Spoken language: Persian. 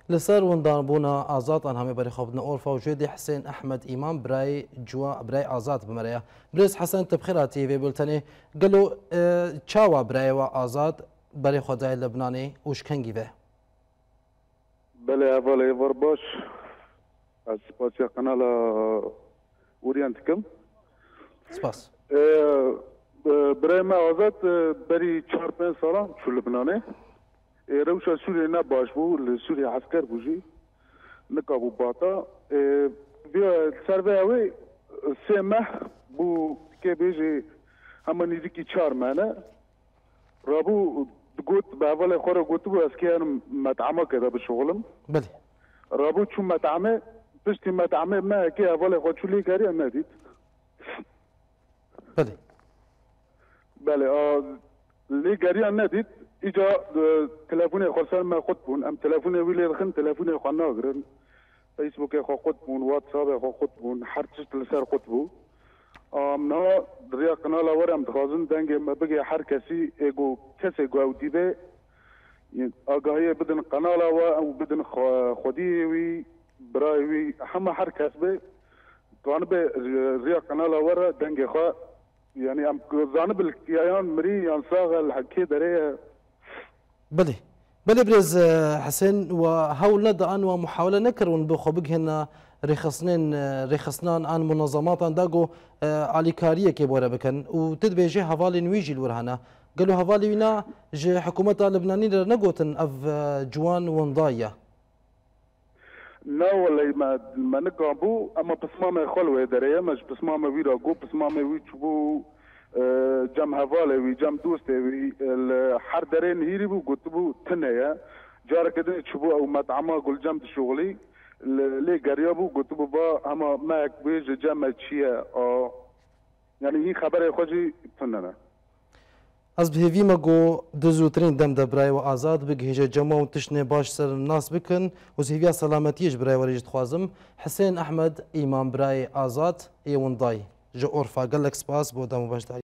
لسر وندان بونا آزاد آن همه بری خوابنا أورفا وجودي حسين أحمد إمام براي آزاد بمريا بريز حسن تبخيراتي في بلتني قالوا تشاوا براي وآزاد بري خداي لبناني وش كان جيبه بله اولی ورباش از سپاسی قنال اورینتکم سپاس برای ما آزاد بری 4-5 سالان چو لبنانه روشا سوریه نباش بو سوریه عسکر بوجی نکابو باتا بیا سروه اوی 3 ماه بو که بیجی همه نزدیکی 4 مانه رابو قلت بأول خورة قلت له أسكان مطعمة كذا بشغلهم. بلي. رابو شو مطعمة بشتي مطعمة ما كي أول خورة شو لي قاري أنا ديت. بلي. بلي لي قاري أنا ديت إجا تلفوني خرسان ما خطبون أم تلفوني ويلي الخن تلفوني خنا غرن فيسبوك يا خو خطبون واتساب يا خو خطبون حرتش تلسار خطبو. نه دریا قنال ورم دخوازن دنگ ما بگی هر کسی ایگو کسی گودی به آگاهی بدن قنال و بدن خودی وی برای وی همه هر کس به توان به دریا قنال ور دنگ خوا یعنی ام جانب الکیان مری یان ساغل حکی دره بله بله برز حسين وهول ندان ومحاولة نكرون بخو بجهنا رخصنان عن منظمات داغو عليكاريه كبوره بكن وتدبيجي حوالي نويجي الورهنا قالوا حوالي وينا جي حكومه اللبنانيه نقوتن اف جوان ونضايا لا والله ما نقابو اما بسمامه خلوه دريه مش بسمامه ويرا جو بسمامه ويتشبو جم حوالي وي جم دوسته وي حر درين هيري بو قطبو تنيا جار كده تشبو او مطعمه قول جم شغلي لي قريبو قطبو با اما ما بيج جمع تشيا يعني هي خبر خوجي فننا از بهوی مگو دزوترین دم دبرای و آزاد بگهیجه جمع و تشنه باش سر الناس بکن و زهویا سلامتیش برای وریجت خوازم حسين أحمد إمام برای آزاد ایوندای جو أورفا قال لك سباس بودم باش